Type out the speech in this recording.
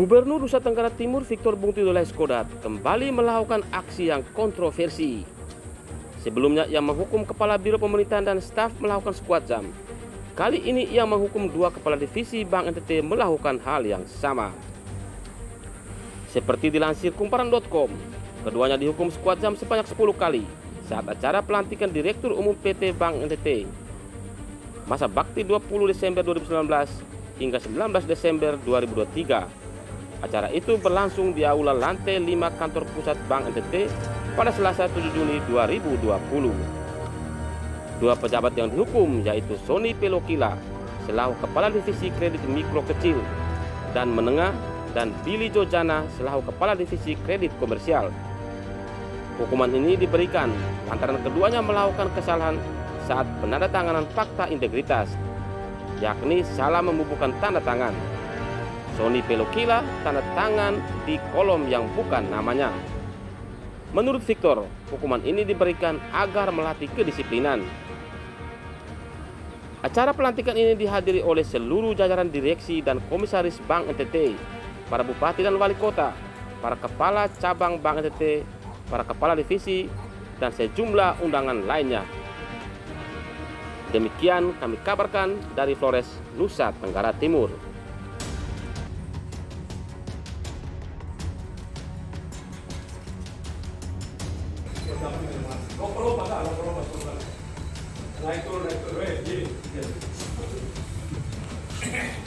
Gubernur Nusa Tenggara Timur Victor Bungtilo Laiskodat kembali melakukan aksi yang kontroversi. Sebelumnya ia menghukum Kepala Biro Pemerintahan dan staf melakukan squat jam. Kali ini ia menghukum 2 Kepala Divisi Bank NTT melakukan hal yang sama. Seperti dilansir kumparan.com, keduanya dihukum squat jam sebanyak 10 kali saat acara pelantikan Direktur Umum PT Bank NTT masa bakti 20 Desember 2019 hingga 19 Desember 2023. Acara itu berlangsung di aula lantai 5 kantor pusat Bank NTT pada Selasa 7 Juni 2020. 2 pejabat yang dihukum yaitu Sony Pelokila selaku Kepala Divisi Kredit Mikro Kecil dan Menengah dan Billy Jojana selaku Kepala Divisi Kredit Komersial. Hukuman ini diberikan lantaran keduanya melakukan kesalahan saat penandatanganan fakta integritas, yakni salah membubuhkan tanda tangan. Sony Pelokila tanda tangan di kolom yang bukan namanya. Menurut Victor, hukuman ini diberikan agar melatih kedisiplinan. Acara pelantikan ini dihadiri oleh seluruh jajaran direksi dan komisaris Bank NTT, para bupati dan wali kota, para kepala cabang Bank NTT, para kepala divisi, dan sejumlah undangan lainnya. Demikian kami kabarkan dari Flores, Nusa Tenggara Timur. Naik turun, gini.